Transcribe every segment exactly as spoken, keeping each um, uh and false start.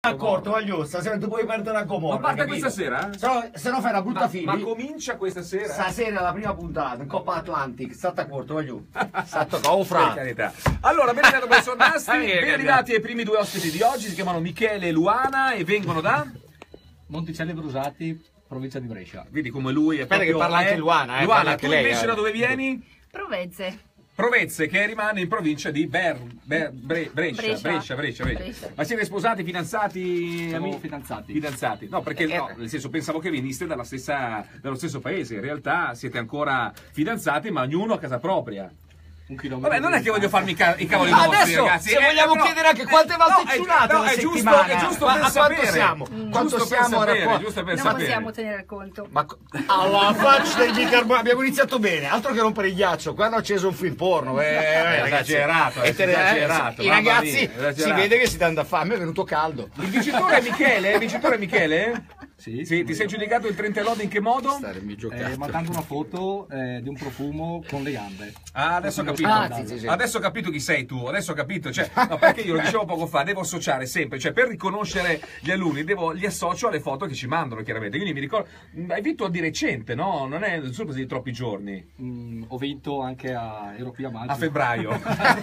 accorto, voglio, stasera tu puoi perdere a Gomorra. Ma parte capito? questa sera? Se no, se no fai una brutta Ma, fine. ma comincia questa sera? Stasera la prima puntata in Coppa Atlantic, state accorto, voglio. State con fra. Carità. Allora, ben arrivato per Sonnasti, ben arrivati ai primi due ospiti di oggi, si chiamano Michele e Luana e vengono da Monticelli Brusati, provincia di Brescia. Vedi come lui è Aspetta proprio che parla anche eh? Luana, eh, Luana, parla anche tu lei, invece eh. da dove vieni? Provezze. Provezze, che rimane in provincia di Ber, Ber- Bre- Brescia, Brescia. Brescia, Brescia, Brescia. Brescia. Ma siete sposati, fidanzati? Siamo ami- fidanzati. Fidanzati. No, perché Eh, no, nel senso pensavo che veniste dalla stessa, dallo stesso paese. In realtà siete ancora fidanzati, ma ognuno a casa propria. Un chilometro. Vabbè, non è di che voglio distanza. farmi ca- i cavoli Ma vostri, adesso, ragazzi. se Eh, vogliamo no, chiedere anche quante volte no, è è- ciunato no, la è giusto, settimana, è giusto ma per a quanto sapere. siamo? Mm. Quanto Giusto per siamo a sapere, rapporto? giusto per Non sapere. possiamo tenere conto. Ma co- alla faccia del bicarbonati, abbiamo iniziato bene, altro che rompere il ghiaccio, qua hanno acceso un film porno, eh, eh, ragazzi, esagerato, è ter- eh, esagerato, I mamma ragazzi mia, esagerato. si vede che si danno da fame, a me è venuto caldo. Il vincitore è Michele? Il vincitore è Michele? Sì, Sì, ti sei giudicato il trentellone in che modo? Starmi Eh, mandando una foto eh, di un profumo con le gambe. Ah, adesso ho capito. Ah, sì, sì, sì. Adesso ho capito chi sei tu, adesso ho capito. Cioè, no, perché io lo dicevo poco fa, devo associare sempre, cioè per riconoscere gli alunni devo, li associo alle foto che ci mandano, chiaramente. Quindi mi ricordo, hai vinto di recente, no? Non è non sono passati troppi giorni. Mm, ho vinto anche a Ero qui a maggio. A febbraio.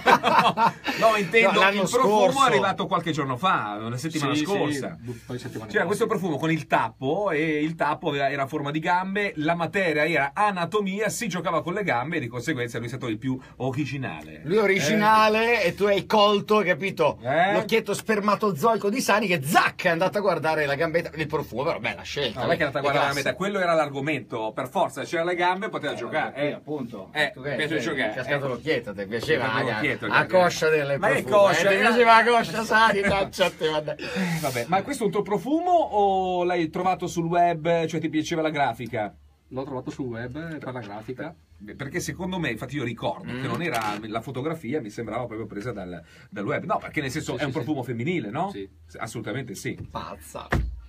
no, intendo, No, l'anno il profumo scorso. è arrivato qualche giorno fa, una settimana Sì, scorsa. Sì, un paio di settimane C'era fa, questo sì. profumo con il tappo e il tappo aveva- era a forma di gambe, la materia era anatomia, si giocava con le gambe e di conseguenza lui è stato il più originale. Lui è originale e tu hai colto, capito? Eh? L'occhietto spermatozoico di Sani che zac è andato a guardare la gambetta, il profumo, però bella scelta. No, non è che è andata a È guardare la classe. metà, quello era l'argomento, per forza c'era le gambe poteva giocare. Eh, Eh. appunto. Eh, Tu che- piace eh, giocare. Ti è cascato Eh. l'occhietto, ti Ti piaceva? è cascato ah, l'occhietto, a perché- coscia delle Ma che profumo, coscia? eh, ti piaceva la coscia, Sani, taccia a te, vabbè. Eh, Vabbè, ma questo è un tuo profumo o l'hai trovato sul web, cioè ti piaceva la grafica? L'ho trovato sul web per la grafica. Beh, perché secondo me, infatti io ricordo che non era la fotografia, mi sembrava proprio presa dal, dal web. No, perché nel senso Sì, è un sì, profumo sì. femminile, no? Sì. Assolutamente sì. Pazza.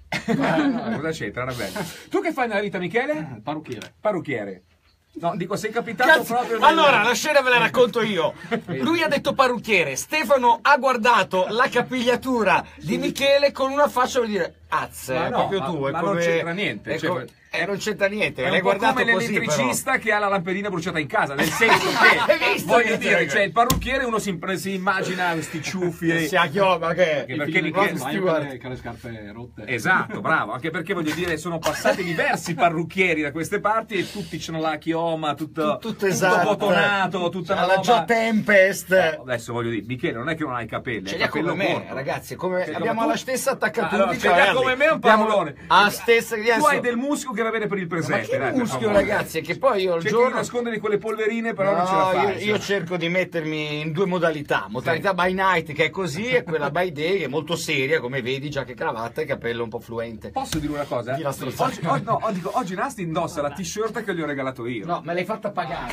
No, cosa c'entra? Era bello. Tu che fai nella vita, Michele? Eh, Parrucchiere. Parrucchiere. No, dico, sei capitato Cazzo, proprio... nel- allora la scena ve la racconto io. Lui ha detto parrucchiere, Stefano ha guardato la capigliatura di Michele con una faccia per dire azz, Ma è no, proprio ma- tu, è ma come- non c'entra niente, è cioè, come- eh, non c'entra niente, È un l'hai po' guardato come così però. l'elettricista che ha la lampadina bruciata in casa, nel senso Hai che visto voglio che dire, c'è? cioè il parrucchiere uno si, si immagina questi ciuffi e... Si ha chioma che Perché Il perché figlio Michele- del bagno Stewart. con le- con le scarpe rotte. Esatto, bravo, anche perché voglio dire sono passati diversi parrucchieri da queste parti e tutti c'hanno la chioma, tutto, tutto esatto, botonato, tutta la alla roba. Joe Tempest. Adesso voglio dire, Michele, non è che non hai i capelli, Ce hai li ha il capello come me, corto. ragazzi, come Cioè, abbiamo come la tu- stessa attaccatura. Allora, ce li ha come me un parolone. La stessa Tu hai del muschio che va bene per il Ma presente. che dai, per muschio, favore. ragazzi, che poi io il Cerchi di giorno nascondere quelle polverine, però non ce la No, fai. io, io insomma. cerco di mettermi in due modalità, modalità by night che è così e quella by day che è molto seria, come vedi, giacca e cravatta e capello un po' fluente. Posso dire una cosa? Di la strozzata. Oggi, oh, no, oh, dico, oggi Nasti indossa la t-shirt che gli ho regalato io. No, me l'hai fatta pagare.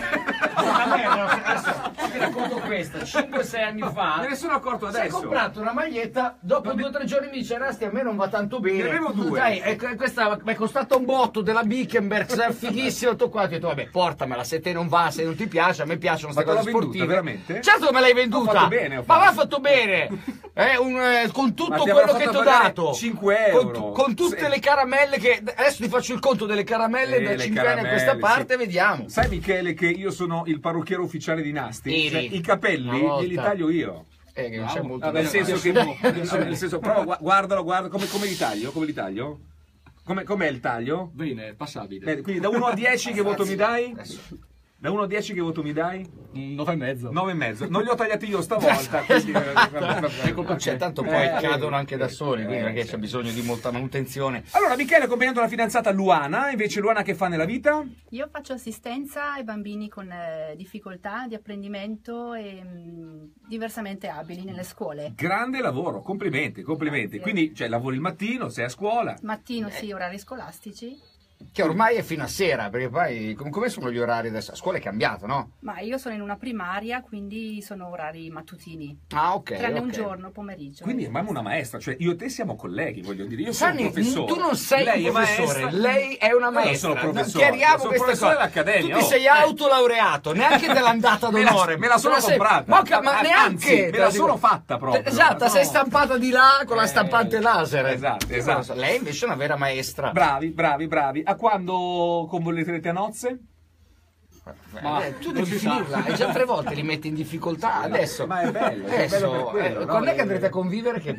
A me, no, adesso ti racconto questa, cinque sei anni fa. Me ne sono accorto Si è adesso. comprato una maglietta, dopo due o tre giorni mi dice Rasti a me non va tanto bene. Ne avevo due. Sai, e que- questa mi è costata un botto della Bickenberg, è fighissimo, tutto qua. Ho detto vabbè, portamela, se te non va, se non ti piace, a me piacciono Ma queste te l'ho cose venduta, sportive. veramente? Certo che me l'hai venduta. Ho fatto bene, ho Ma fatto. va fatto bene. Eh, un, eh, con tutto Ma ti quello avrò che fatto ti ho pagare dato. cinque Con, euro. con tutte Sì. le caramelle che adesso ti faccio il conto delle caramelle Eh, da le cinque anni a caramelle, questa parte, sì. vediamo. Sai Michele che io sono il parrucchiere ufficiale di Nasti? Iri. Cioè, i capelli Una volta. glieli taglio io. Eh, che non c'è Bravo. molto Ah, da nel senso che fare. nel senso, però gua- guardalo, guarda come, come li taglio, come li taglio? Come, com'è il taglio? Bene, passabile. Bene, quindi da uno a dieci che voto mi dai? Adesso. Da uno a dieci che voto mi dai? Mm, nove e mezzo. nove e mezzo. Non li ho tagliati io stavolta, quindi eh, vabbè, vabbè. Non c'è, tanto poi Eh, cadono anche da soli, quindi eh, perché sì. c'è bisogno di molta manutenzione. Allora, Michele è accompagnato dalla fidanzata Luana, invece Luana che fa nella vita? Io faccio assistenza ai bambini con eh, difficoltà di apprendimento e mh, diversamente abili nelle scuole. Grande lavoro, complimenti, complimenti. Grazie. Quindi, cioè, lavori il mattino, sei a scuola. Mattino sì, orari scolastici Che ormai è fino a sera, perché poi com- come sono gli orari adesso? A scuola è cambiato, no? Ma io sono in una primaria, quindi sono orari mattutini. Ah, ok. Tranne ok. un giorno, pomeriggio. Quindi è mamma una maestra, cioè io e te siamo colleghi, voglio dire, io Sanni, sono un professore. tu non sei lei un professore, è maestra, lei è una Io non maestra. sono professore, Chiariamo sono questa professore cosa. dell'accademia, Tu ti oh, sei eh. autolaureato, neanche dell'andata Me la- d'onore. me la sono Te sei- comprata. Ma, ca- ma Anzi, neanche. me la sono fatta proprio. Esatto, No. sei stampata di là con la Eh, stampante laser. esatto, Io esatto. non lo so, lei invece è una vera maestra. Bravi, bravi, bravi. A quando convoglierete a nozze? Ma Eh, tu non devi si sa. finirla, hai già tre volte li metti in difficoltà. Adesso, ma è bello, è adesso, bello per quello, eh, no? quando è che Eh, andrete a convivere? Che...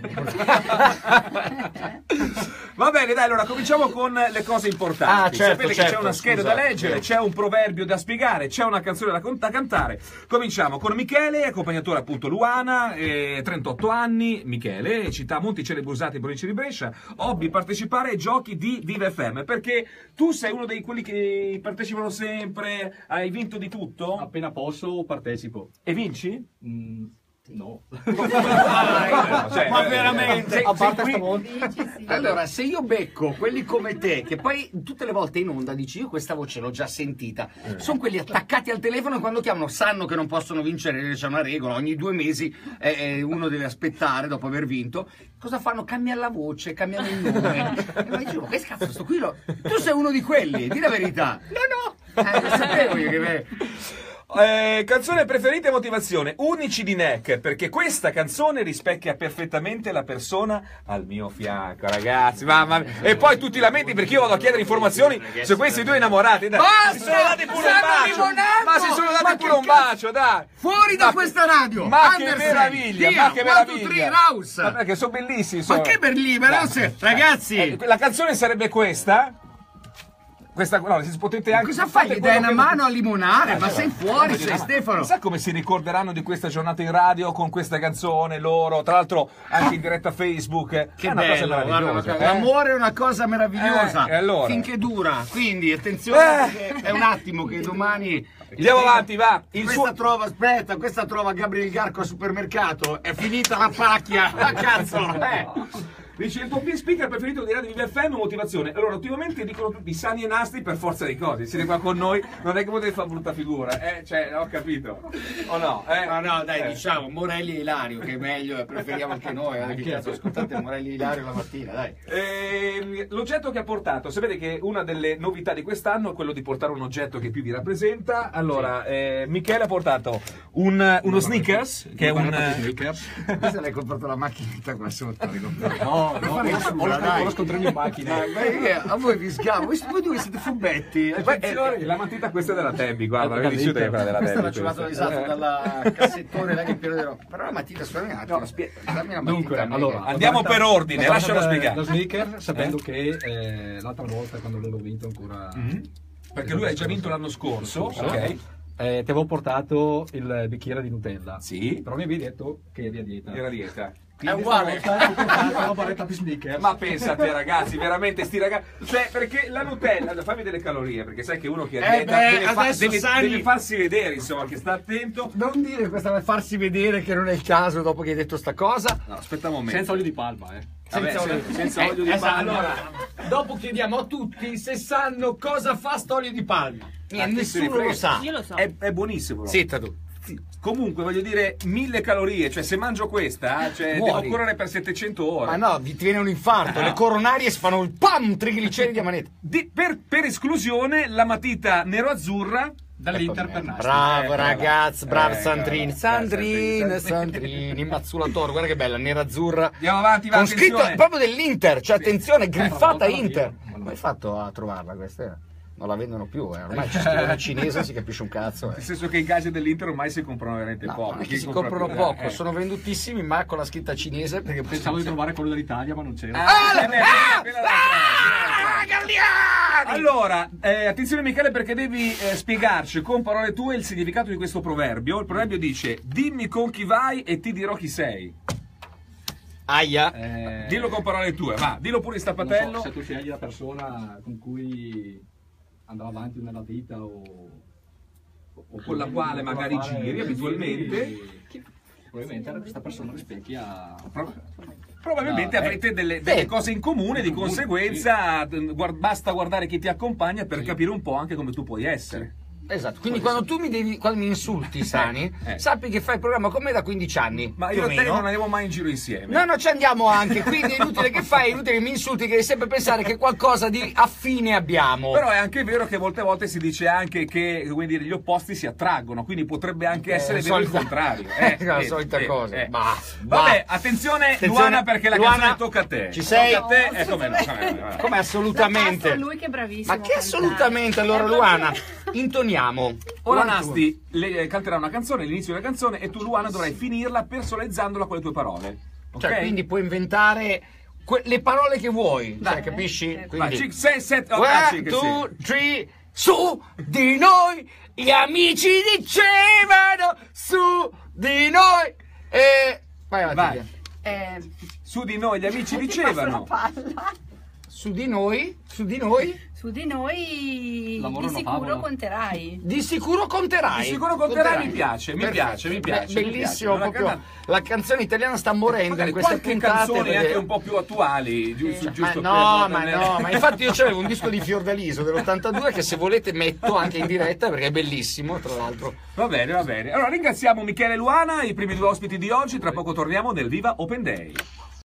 Va bene, dai, allora cominciamo con le cose importanti. Ah, certo, Sapete che certo, c'è una scheda scusate. da leggere, c'è un proverbio da spiegare, c'è una canzone da, con- da cantare. Cominciamo con Michele, accompagnatore appunto Luana, eh, trentotto anni, Michele, città Monticello Busati in provincia di Brescia, hobby partecipare ai giochi di Viva F M, perché tu sei uno di quelli che partecipano sempre, hai vinto di tutto appena posso partecipo. e vinci? Mm, no. Cioè, Ma eh, veramente? A parte Sei stavolta. Dici sì. Allora, se io becco quelli come te, che poi tutte le volte in onda dici io questa voce l'ho già sentita, sono quelli attaccati al telefono e quando chiamano sanno che non possono vincere, c'è una regola, ogni due mesi eh, eh, uno deve aspettare dopo aver vinto. Cosa fanno? Cambiano la voce, cambiano il nome. E poi dicevo, che cazzo sto qui? Lo... Tu sei uno di quelli, di la verità. No, no. Eh, lo sapevo io che me... Eh, canzone preferita e motivazione, Unici di Neck, perché questa canzone rispecchia perfettamente la persona al mio fianco, ragazzi. Mamma mia. E poi tutti lamenti perché io vado a chiedere informazioni su questi due innamorati. Dai. Basta! Si sono dati pure un Stanno bacio. limonando! Ma si sono dati Ma pure che un bacio, dai. Fuori da Ma- questa radio! Ma che Andersen, meraviglia, via, ma che one, two, meraviglia. three, Raus. Ma perché sono bellissimi. Ma sono. che Berlino, Dai. ragazzi! Eh, la canzone sarebbe questa. Questa, no, si potete anche. Cosa fai? fate Gli quello dai una che- mano a limonare? Eh, Ma cioè, sei fuori, voglio sei dire, ma Stefano! Chissà come si ricorderanno di questa giornata in radio con questa canzone loro, tra l'altro anche in diretta Facebook. Che è una cosa bello, guarda, meravigliosa. una- eh? l'amore è una cosa meravigliosa Eh, e allora? finché dura, quindi attenzione Eh. perché è un attimo che domani Andiamo avanti, va. Il questa suo... trova, aspetta, questa trova Gabriel Garco al supermercato, è finita la pacchia, ah, cazzo, eh. Dice il tuo speaker preferito di Radio Viva F M, motivazione. Allora, ultimamente dicono tutti sani e nastri per forza di cose. Siete qua con noi, non è che potete fare brutta figura, eh? Cioè, ho capito. O no? Eh? No, no, dai, Eh. diciamo Morelli e Ilario, che è meglio, preferiamo anche noi, eh, che cazzo, ascoltate Morelli e Ilario la mattina, dai. Ehm, l'oggetto che ha portato, sapete che una delle novità di quest'anno è quello di portare un oggetto che più vi rappresenta. Allora, eh, Michele ha portato un, uno sneakers, che è un... Sneakers. Questa l'hai comprato la macchinetta qua sotto, l'hai comprata. No, Per no, fare ho, il suo, ho, lo- dai. ho lo scontrino in macchina. Dai, perché a voi vi sgamo, voi voi due siete fubetti. E poi, Attenzione. eh, la matita questa è della Tebby, guarda, Eh, l'hai vissuta dell'Inter. quella della Questa l'ho Tebby. ciulato questa. esatto Eh. dalla cassettone là che è pieno di roba. Però la matita suona un attimo. No, spie- Dammi la Dunque, matita, allora, Andiamo ho per portato- ordine, ho lascialo portato spiegare. Lo sneaker sapendo che eh, l'altra volta quando non l'ho vinto ancora. Mhm. Perché lui ha già vinto l'anno scorso, ok? Eh, ti avevo portato il bicchiere di Nutella. Sì. Però mi avevi detto che eri a dieta. Era dieta. È uguale. Stavolta ho portato una barretta di sneaker. Ma pensate ragazzi, veramente sti ragazzi, cioè perché la Nutella, fammi delle calorie, perché sai che uno che è a Eh dieta beh, deve, fa- adesso deve- Sani- deve farsi vedere, insomma, che sta attento. Non dire questa per farsi vedere che non è il caso dopo che hai detto sta cosa. No, aspetta un momento. Senza olio di palma, eh. Vabbè, Senza sen- olio- senza Eh, olio di esatto, palma. allora, dopo chiediamo a tutti se sanno cosa fa sto olio di palma. Ma chi se ne nessuno frega? lo sa. Io lo so. È, è buonissimo. però. Zitta tu. Sì. Comunque voglio dire mille calorie, cioè se mangio questa, cioè, devo Muori. correre per settecento ore. Ma no, vi ti viene un infarto, Ah, le no. coronarie si fanno il pam, trigliceridi a manetta. Di- per, per esclusione la matita nero-azzurra. Dall'Inter per Nastri. Bravo Eh, ragazzi, bravo eh, Sandrini, bravo. Sandrini, Sandrini. Sandrini, Mazzulatore, guarda che bella, nera-azzurra. Andiamo avanti, va, Con scritto attenzione. proprio dell'Inter, cioè attenzione, griffata Eh, Inter. ma Come hai fatto a trovarla questa? Non la vendono più, eh. Ormai ci scrivono in cinese, si capisce un cazzo. Nel Eh. senso che i gadget dell'Inter ormai si comprano veramente No, poco. non è che Chi si compra comprano più? poco, Eh. sono vendutissimi ma con la scritta cinese perché Pensavo di trovare quello dell'Italia, ma non c'era. Ah, eh, beh, Ah! quella- Ah, quella- Galliani! Allora, eh, attenzione Michele perché devi eh, spiegarci con parole tue il significato di questo proverbio. Il proverbio dice: dimmi con chi vai e ti dirò chi sei. Aia. Eh, Dillo con parole tue, va, dillo pure in non stappatello. so, se tu scegli la persona con cui andrà avanti nella vita o, o Con la quale magari fare- giri abitualmente. Probabilmente questa persona rispecchia probabilmente No, avrete eh, delle, delle eh, cose in comune, di conseguenza guard- basta guardare chi ti accompagna per capire un po' anche come tu puoi essere. Esatto, quindi quando tu mi devi, quando mi insulti, Sani, eh. sappi che fai il programma con me da quindici anni. Ma più io o e te meno. non andiamo mai in giro insieme. No, no, ci andiamo anche, quindi è inutile che fai, è inutile che mi insulti, che devi sempre pensare che qualcosa di affine abbiamo. Però è anche vero che molte volte si dice anche che, come dire, gli opposti si attraggono, quindi potrebbe anche essere Eh, vero il solita- contrario. È la vedi, solita vedi, cosa. eh. Bah, Vabbè, bah. attenzione, Attenzione, Luana, perché la Luana, canzone tocca a te. ci sei? Tocca a te, eh, come no, come no, come no. Come assolutamente. Da passo a lui che è bravissimo. Ma che a cantare. assolutamente, allora Eh, Luana, intoniamo. Ora One, two. Nasti le, canterà una canzone, l'inizio della canzone, e tu, Luana, dovrai finirla personalizzandola con le tue parole. Ok? Cioè, quindi puoi inventare que- le parole che vuoi, Dai. cioè, capisci? Vai, Vai, Quindi, sei, sette, otto, one, che two, sì. three, su di noi, gli amici dicevano, su di noi, e... Vai avanti, Vai. via. Eh, Su di noi gli amici ti passo la dicevano. palla. Su di noi, su di noi, Su di noi Lavoro di una sicuro favola. conterai. di sicuro conterai. Di sicuro conterai, mi piace, mi Perfetto. piace, mi piace, Beh, mi bellissimo, piace. proprio. Una La canzone italiana sta morendo Magari in queste qualche puntate. canzone perché- anche un po' più attuali, giusto, Ma giusto no, per non ma tenere- no, ma infatti io c'avevo un disco di Fiordaliso dell'ottantadue che se volete metto anche in diretta perché è bellissimo, tra l'altro. Va bene, va bene. Allora ringraziamo Michele e Luana, i primi due ospiti di oggi, tra poco torniamo nel Viva Open Day.